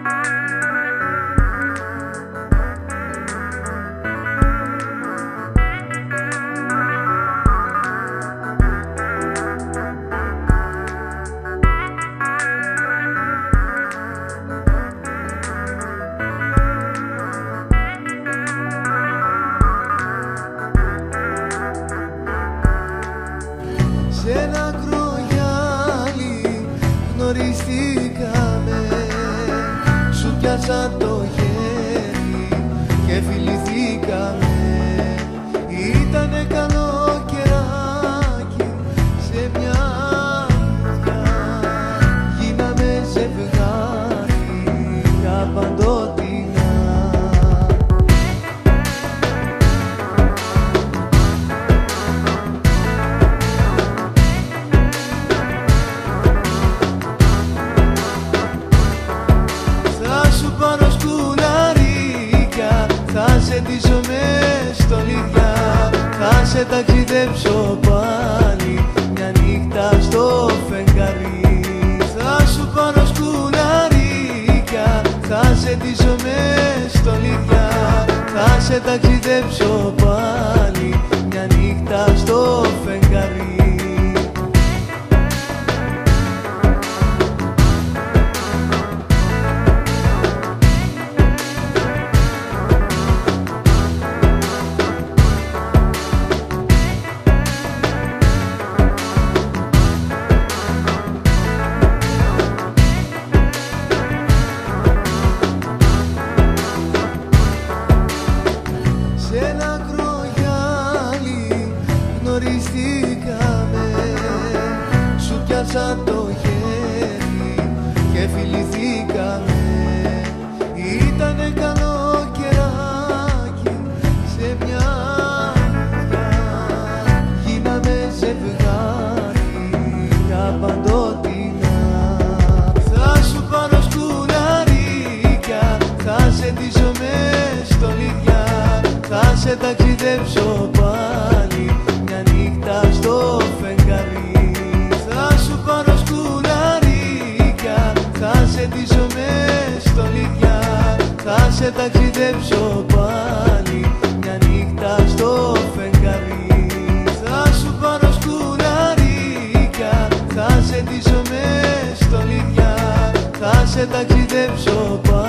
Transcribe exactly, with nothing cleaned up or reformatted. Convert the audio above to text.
Σ' ένα κρογιάλι γνωριστήκαμε, σου πιάσα το χέρι και φιληθήκαμε. Ήτανε καλοκαιράκι σε μια νυχτιά, γίναμε ζευγάρι για παντοτινά. Θα σε ντύσω μες στολίδια, θα σε ταξιδέψω πάλι μια νύχτα στο φεγγάρι. Θα σου πάρω σκουλαρίκια, θα σε ντύσω μες στολίδια, θα σε ταξιδέψω πάλι μια νύχτα στο φεγγάρι. Σ' ένα κρογιάλι γνωριστήκαμε, σου πιάσα το χέρι και φιληθήκαμε. Ήτανε καλοκαιράκι σε μια νυχτιά, γίναμε ζευγάρι για παντοτινά. Θα σου πάρω σκουλαρίκια, θα σε ντύσω μες στολίδια, θα σε ταξιδέψω πάλι μια νύχτα στο φεγγάρι. Θα σου πάρω σκουλαρίκια, θα σε ντύσω μες στολίδια, θα σε ταξιδέψω πάλι μια νύχτα στο φεγγάρι. Θα σου πάρω σκουλαρίκια, θα σε ντύσω μες στολίδια, θα σε ταξιδέψω πάλι.